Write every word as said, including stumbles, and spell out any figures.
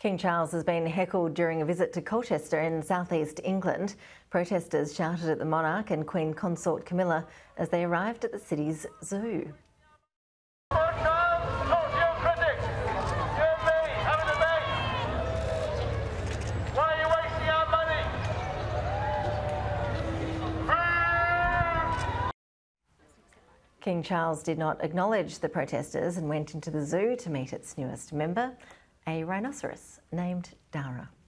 King Charles has been heckled during a visit to Colchester in southeast England. Protesters shouted at the Monarch and Queen Consort Camilla as they arrived at the city's zoo. King Charles did not acknowledge the protesters and went into the zoo to meet its newest member, a rhinoceros named Dara.